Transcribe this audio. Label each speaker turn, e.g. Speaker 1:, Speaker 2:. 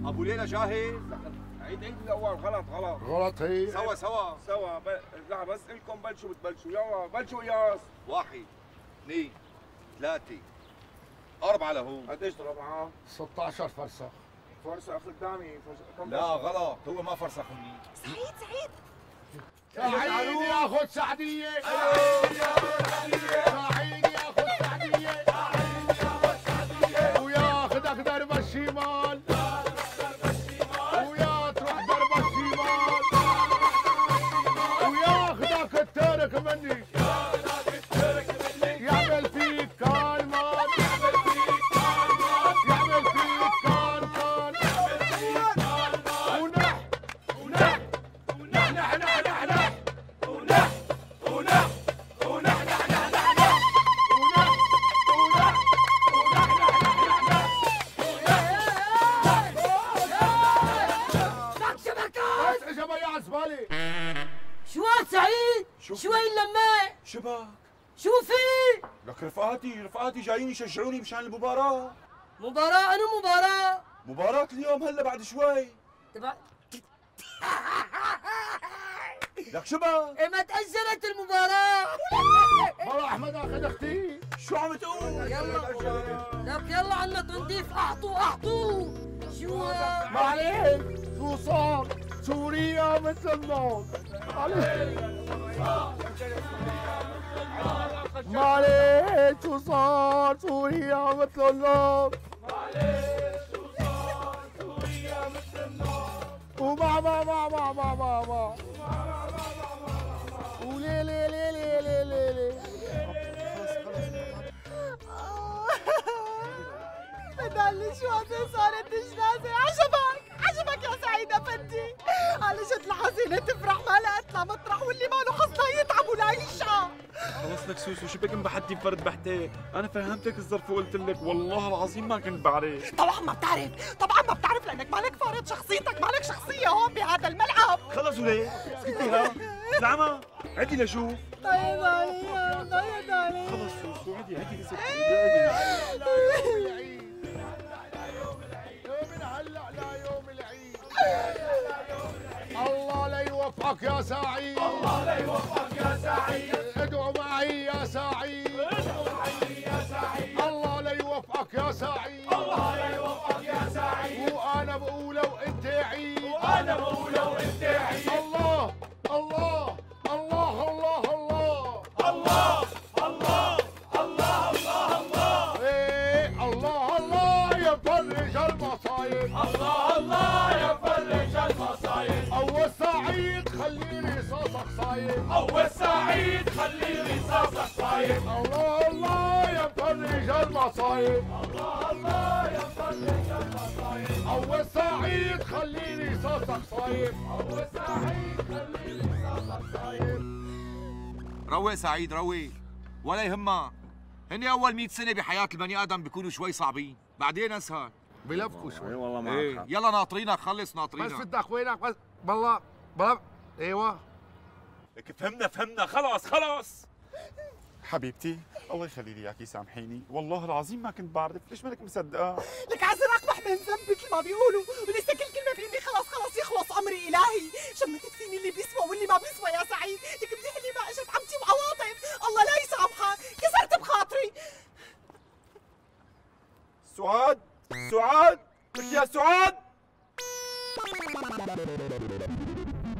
Speaker 1: ابو ليلى جاهز؟
Speaker 2: عيد الاول. غلط
Speaker 3: غلط هي.
Speaker 2: سوا لا بس الكم بلشوا بتبلشوا. يلا بلشوا قياس.
Speaker 1: 1 2 3 4 لهو.
Speaker 2: قديش ربعه؟
Speaker 3: 16 فرسخ.
Speaker 2: فرسخ قدامي.
Speaker 1: لا غلط، هو ما فرسخني.
Speaker 4: سعيد
Speaker 3: سعيد ياخذ سعديه. سعيد ياخذ سعديه. وياخذك درب الشمال. ويا تروح درب الشمال. وياخذك الترك مني. يعمل فيك كان مان. يعمل فيك كان
Speaker 4: شو هاد سعيد؟ شو هاي اللماء؟
Speaker 2: شبك
Speaker 4: شو في؟
Speaker 2: لك رفقاتي جايين يشجعوني مشان المباراة.
Speaker 4: مباراة؟ أنا مباراة؟
Speaker 2: مباراة اليوم هلا بعد شوي.
Speaker 4: تبع
Speaker 2: لك شبك؟
Speaker 4: إيه ما تأجلت المباراة؟
Speaker 3: والله احمد اخذ اختي.
Speaker 2: شو عم تقول؟
Speaker 4: يلا لك يلا عنا تنظيف. أعطوا شو
Speaker 3: ما عليك شو صار؟ سوريا مثل النار. ما عليك شو صار؟ سوريا مثل النار. وما ما ما ما ما ما ما ولي لي لي لي لي لي لي.
Speaker 5: بدل شو هذا صارت جنازة. عجبك يا سعيد افندي. على جد الحزينة تفرح ما لقت لها مطرح واللي ماله حظها يتعب ولا يشقى.
Speaker 6: خلص لك سوسو، شو بك بحدي فرد بحتة؟ أنا فهمتك الظرف وقلت لك والله العظيم ما كنت بعرف.
Speaker 5: طبعا ما بتعرف لأنك مالك فارض شخصيتك. مالك شخصية هون بهذا الملعب.
Speaker 6: خلص وليه؟ سكتيها زعما عدي لشوف.
Speaker 5: طيب علي
Speaker 6: خلص سوسو عدي لسكتي.
Speaker 3: من هلا ليوم العيد. الله لا يوفقك يا سعيد. الله لا يوفقك يا سعيد. ادعوا معي يا سعيد. الله لا يوفقك يا سعيد. الله لا يوفقك يا سعيد. وانا بقوله وانت عيد. الله الله الله الله الله. ايه الله الله يفرج المصايب. أول سعيد خلي رصاصك صايب. الله الله يفرج المصايب. أول سعيد خلي رصاصك صايب.
Speaker 1: روق سعيد روق، ولا يهمك. هني اول 100 سنه بحياه البني ادم بيكونوا شوي صعبين، بعدين اسهل.
Speaker 3: بلفقوا شوي.
Speaker 6: والله ما
Speaker 1: ايه يلا ناطرينك. خلص
Speaker 3: بس
Speaker 1: ناطرينك.
Speaker 3: بدك وينك بس. بالله ايوه.
Speaker 6: لك فهمنا خلاص. حبيبتي الله يخلي لي اياكي سامحيني، والله العظيم ما كنت بعرف. ليش مالك مصدقه؟
Speaker 5: لك عزر اقبح من ذنب مثل ما بيقولوا. ولسه كل كلمة فيني خلص يخلص امري الهي. شمتت فيني اللي بيسوى واللي ما بيسوى يا سعيد. لك منيح اللي ما اجت عمتي وعواطف. الله لا يسامحك. كسرت بخاطري.
Speaker 6: سعاد لك يا سعاد.